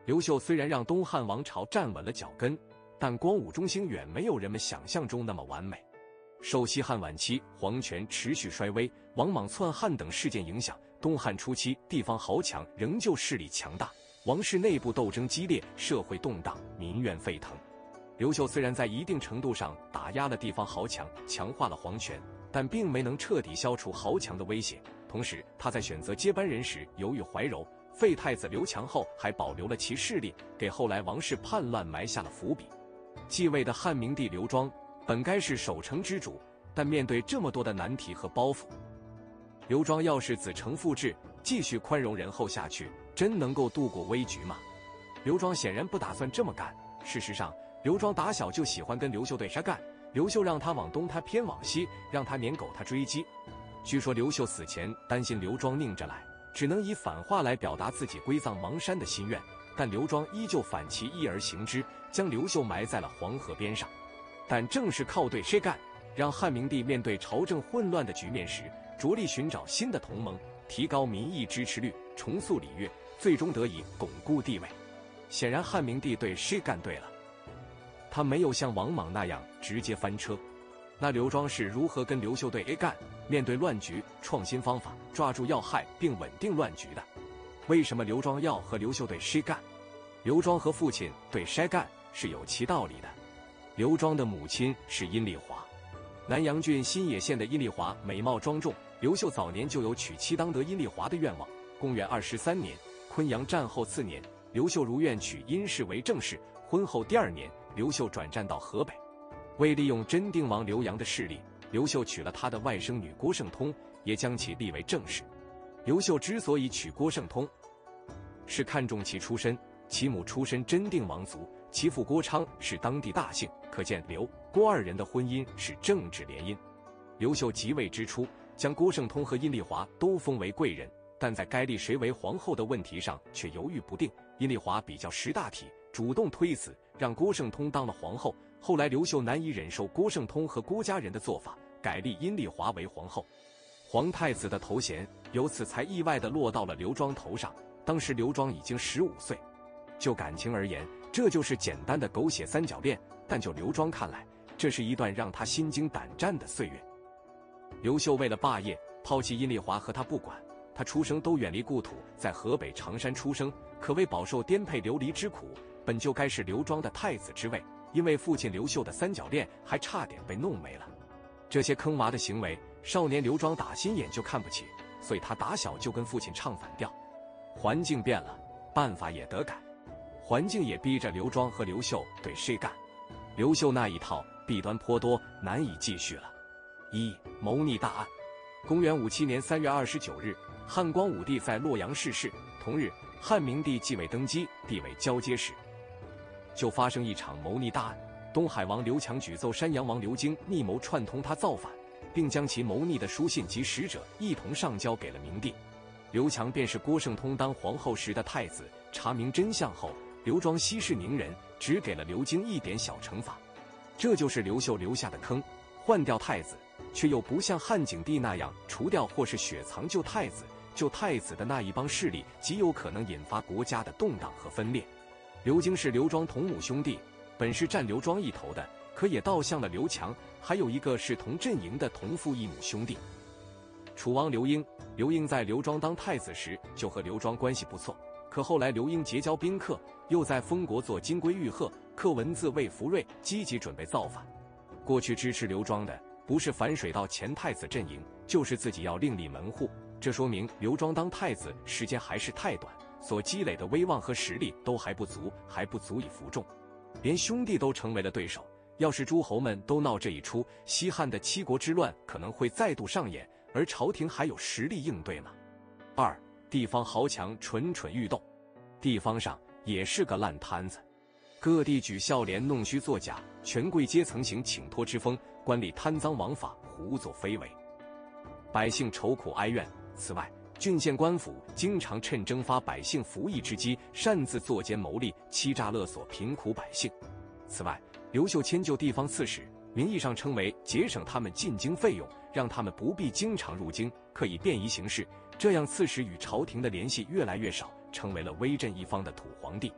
刘秀虽然让东汉王朝站稳了脚跟，但光武中兴远没有人们想象中那么完美。受西汉晚期皇权持续衰微、王莽篡汉等事件影响，东汉初期地方豪强仍旧势力强大，王室内部斗争激烈，社会动荡，民怨沸腾。刘秀虽然在一定程度上打压了地方豪强，强化了皇权，但并没能彻底消除豪强的威胁。同时，他在选择接班人时犹豫怀柔，废太子刘强后还保留了其势力，给后来王室叛乱埋下了伏笔。继位的汉明帝刘庄本该是守成之主，但面对这么多的难题和包袱，刘庄要是子承父志，继续宽容仁厚下去，真能够度过危局吗？刘庄显然不打算这么干。事实上，刘庄打小就喜欢跟刘秀对杀干，刘秀让他往东，他偏往西，让他撵狗，他追击。据说刘秀死前担心刘庄拧着来，只能以反话来表达自己归葬邙山的心愿，但刘庄依旧反其意而行之，将刘秀埋在了黄河边上。但正是靠对谁干，让汉明帝面对朝政混乱的局面时，着力寻找新的同盟，提高民意支持率，重塑礼乐，最终得以巩固地位。显然汉明帝对谁干对了，他没有像王莽那样直接翻车。那刘庄是如何跟刘秀对 A 干，面对乱局创新方法，抓住要害并稳定乱局的？为什么刘庄要和刘秀对谁干？刘庄和父亲对谁干是有其道理的。刘庄的母亲是阴丽华，南阳郡新野县的阴丽华美貌庄重，刘秀早年就有娶妻当得阴丽华的愿望。公元23年，昆阳战后次年，刘秀如愿娶殷氏为正室。婚后第2年，刘秀转战到河北。为利用真定王刘阳的势力，刘秀娶了他的外甥女郭圣通，也将其立为正室。刘秀之所以娶郭圣通，是看重其出身，其母出身真定王族，其父郭昌是当地大姓，可见刘、郭二人的婚姻是政治联姻。刘秀即位之初，将郭圣通和阴丽华都封为贵人，但在该立谁为皇后的问题上却犹豫不定。阴丽华比较识大体，主动推辞，让郭圣通当了皇后。后来刘秀难以忍受郭圣通和郭家人的做法，改立阴丽华为皇后，皇太子的头衔由此才意外地落到了刘庄头上。当时刘庄已经15岁。就感情而言，这就是简单的狗血三角恋，但就刘庄看来，这是一段让他心惊胆战的岁月。刘秀为了霸业，抛弃阴丽华和他不管，他出生都远离故土，在河北常山出生，可谓饱受颠沛流离之苦。本就该是刘庄的太子之位，因为父亲刘秀的三角恋，还差点被弄没了。这些坑娃的行为，少年刘庄打心眼就看不起，所以他打小就跟父亲唱反调。环境变了，办法也得改。环境也逼着刘庄和刘秀对谁干。刘秀那一套弊端颇多，难以继续了。1. 谋逆大案。公元57年3月29日，汉光武帝在洛阳逝世。同日，汉明帝继位登基，地位交接时，就发生一场谋逆大案。东海王刘强举奏山阳王刘京逆谋串通他造反，并将其谋逆的书信及使者一同上交给了明帝。刘强便是郭圣通当皇后时的太子。查明真相后，刘庄息事宁人，只给了刘京一点小惩罚。这就是刘秀留下的坑，换掉太子，却又不像汉景帝那样除掉或是雪藏旧太子。旧太子的那一帮势力极有可能引发国家的动荡和分裂。刘京是刘庄同母兄弟，本是站刘庄一头的，可也倒向了刘强。还有一个是同阵营的同父异母兄弟，楚王刘英。刘英在刘庄当太子时就和刘庄关系不错，可后来刘英结交宾客，又在封国做金龟玉鹤，刻文字为福瑞，积极准备造反。过去支持刘庄的，不是反水到前太子阵营，就是自己要另立门户。这说明刘庄当太子时间还是太短，所积累的威望和实力都还不足以服众，连兄弟都成为了对手。要是诸侯们都闹这一出，西汉的七国之乱可能会再度上演，而朝廷还有实力应对吗？2. 地方豪强蠢蠢欲动。地方上也是个烂摊子，各地举孝廉弄虚作假，权贵阶层行请托之风，官吏贪赃枉法，胡作非为，百姓愁苦哀怨。此外，郡县官府经常趁征发百姓服役之机，擅自作奸谋利，欺诈勒索贫苦百姓。此外，刘秀迁就地方刺史，名义上称为节省他们进京费用，让他们不必经常入京，可以便宜行事。这样刺史与朝廷的联系越来越少，成为了威震一方的土皇帝。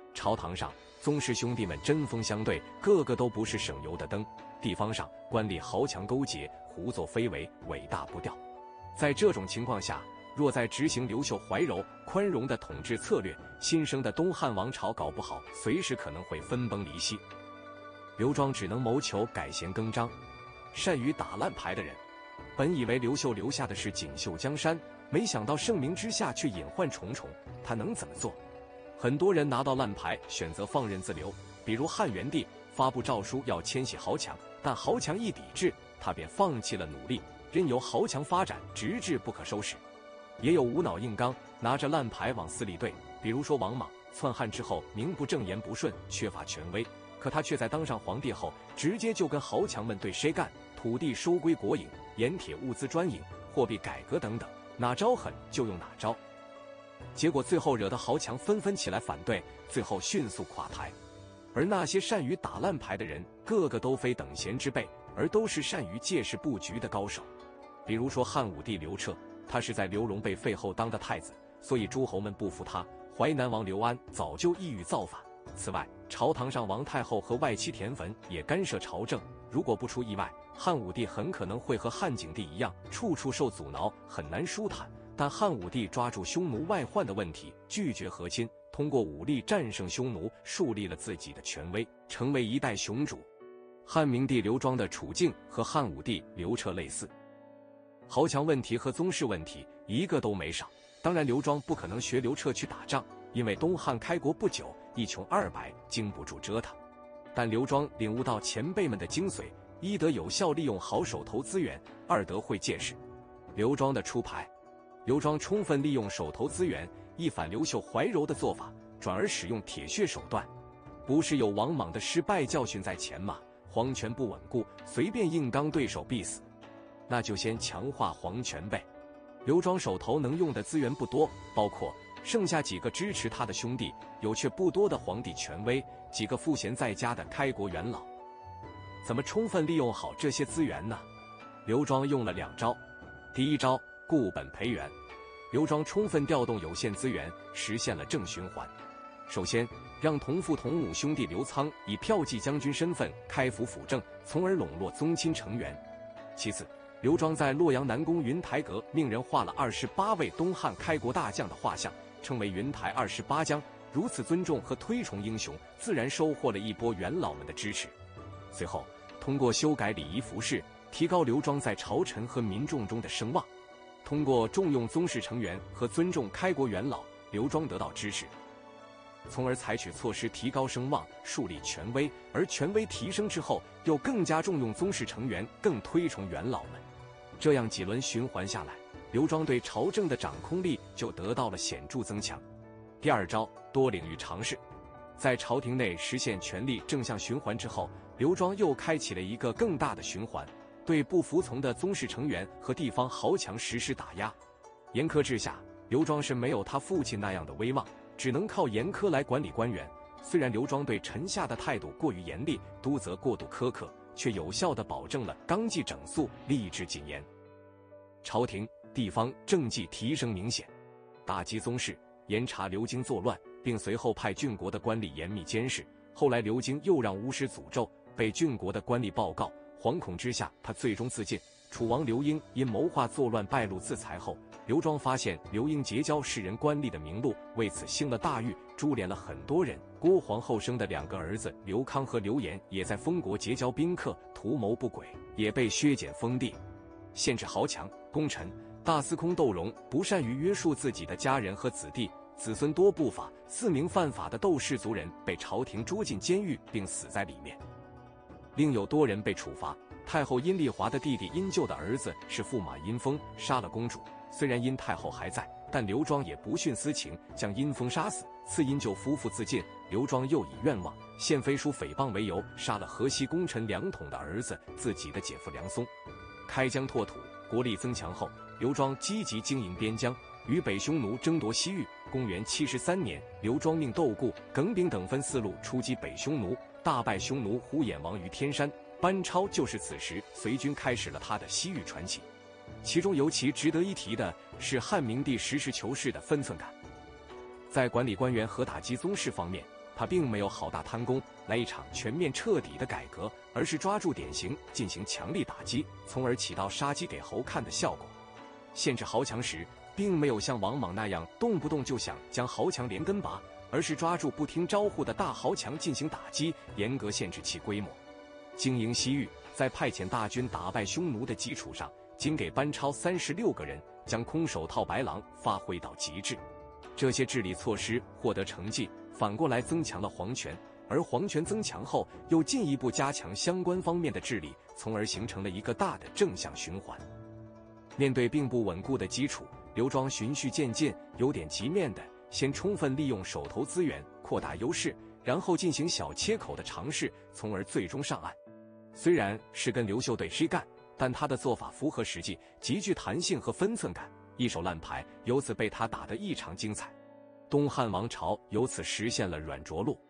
朝堂上，宗室兄弟们针锋相对，个个都不是省油的灯；地方上，官吏豪强勾结，胡作非为，尾大不掉。在这种情况下，若再执行刘秀怀柔、宽容的统治策略，新生的东汉王朝搞不好随时可能会分崩离析。刘庄只能谋求改弦更张。善于打烂牌的人，本以为刘秀留下的是锦绣江山，没想到盛名之下却隐患重重，他能怎么做？很多人拿到烂牌，选择放任自流。比如汉元帝发布诏书要迁徙豪强，但豪强一抵制，他便放弃了努力，任由豪强发展，直至不可收拾。也有无脑硬刚，拿着烂牌往死里对。比如说王莽篡汉之后，名不正言不顺，缺乏权威，可他却在当上皇帝后，直接就跟豪强们对谁干，土地收归国营，盐铁物资专营，货币改革等等，哪招狠就用哪招。结果最后惹得豪强纷纷起来反对，最后迅速垮台。而那些善于打烂牌的人，个个都非等闲之辈，而都是善于借势布局的高手。比如说汉武帝刘彻，他是在刘荣被废后当的太子，所以诸侯们不服他。淮南王刘安早就意欲造反。此外，朝堂上王太后和外戚田汾也干涉朝政，如果不出意外，汉武帝很可能会和汉景帝一样，处处受阻挠，很难舒坦。但汉武帝抓住匈奴外患的问题，拒绝和亲，通过武力战胜匈奴，树立了自己的权威，成为一代雄主。汉明帝刘庄的处境和汉武帝刘彻类似，豪强问题和宗室问题一个都没少。当然刘庄不可能学刘彻去打仗，因为东汉开国不久，一穷二白，经不住折腾。但刘庄领悟到前辈们的精髓，一得有效利用好手头资源，二得会借势。刘庄的出牌，刘庄充分利用手头资源，一反刘秀怀柔的做法，转而使用铁血手段。不是有王莽的失败教训在前吗？皇权不稳固，随便硬刚对手必死，那就先强化皇权呗。刘庄手头能用的资源不多，包括剩下几个支持他的兄弟，有却不多的皇帝权威，几个赋闲在家的开国元老。怎么充分利用好这些资源呢？刘庄用了2招。第一招，固本培元。刘庄充分调动有限资源，实现了正循环。首先，让同父同母兄弟刘仓以骠骑将军身份开府辅政，从而笼络宗亲成员。其次，刘庄在洛阳南宫云台阁命人画了28位东汉开国大将的画像，称为云台28将。如此尊重和推崇英雄，自然收获了一波元老们的支持。随后，通过修改礼仪服饰，提高刘庄在朝臣和民众中的声望。通过重用宗室成员和尊重开国元老，刘庄得到支持，从而采取措施提高声望，树立权威。而权威提升之后，又更加重用宗室成员，更推崇元老们。这样几轮循环下来，刘庄对朝政的掌控力就得到了显著增强。第二招，多领域尝试。在朝廷内实现权力正向循环之后，刘庄又开启了一个更大的循环，对不服从的宗室成员和地方豪强实施打压。严苛之下，刘庄是没有他父亲那样的威望，只能靠严苛来管理官员。虽然刘庄对臣下的态度过于严厉，督责过度苛刻，却有效地保证了纲纪整肃，吏治谨严。朝廷、地方政绩提升明显，打击宗室，严查刘京作乱，并随后派郡国的官吏严密监视。后来刘京又让巫师诅咒，被郡国的官吏报告，惶恐之下，他最终自尽。楚王刘英因谋划作乱败露自裁后，刘庄发现刘英结交世人官吏的名录，为此兴了大狱，株连了很多人。郭皇后生的2个儿子刘康和刘延也在封国结交宾客，图谋不轨，也被削减封地。限制豪强、功臣、大司空窦融不善于约束自己的家人和子弟，子孙多不法，4名犯法的窦氏族人被朝廷捉进监狱，并死在里面。另有多人被处罚。太后阴丽华的弟弟殷咎的儿子是驸马殷峰，杀了公主。虽然殷太后还在，但刘庄也不徇私情，将殷峰杀死。赐殷咎夫妇自尽，刘庄又以愿望、献飞书诽谤为由，杀了河西功臣梁统的儿子，自己的姐夫梁松。开疆拓土，国力增强后，刘庄积极经营边疆，与北匈奴争夺西域。公元73年，刘庄命窦固、耿炳等分4路出击北匈奴，大败匈奴呼衍王于天山。班超就是此时随军开始了他的西域传奇。其中尤其值得一提的是汉明帝实事求是的分寸感。在管理官员和打击宗室方面， 他并没有好大贪功，来一场全面彻底的改革，而是抓住典型进行强力打击，从而起到杀鸡给猴看的效果。限制豪强时，并没有像王莽那样动不动就想将豪强连根拔，而是抓住不听招呼的大豪强进行打击，严格限制其规模。经营西域，在派遣大军打败匈奴的基础上，仅给班超36个人，将空手套白狼发挥到极致。这些治理措施获得成绩，反过来增强了皇权，而皇权增强后，又进一步加强相关方面的治理，从而形成了一个大的正向循环。面对并不稳固的基础，刘庄循序渐进，有点极面的先充分利用手头资源，扩大优势，然后进行小切口的尝试，从而最终上岸。虽然是跟刘秀对谁干，但他的做法符合实际，极具弹性和分寸感，一手烂牌由此被他打得异常精彩。东汉王朝由此实现了软着陆。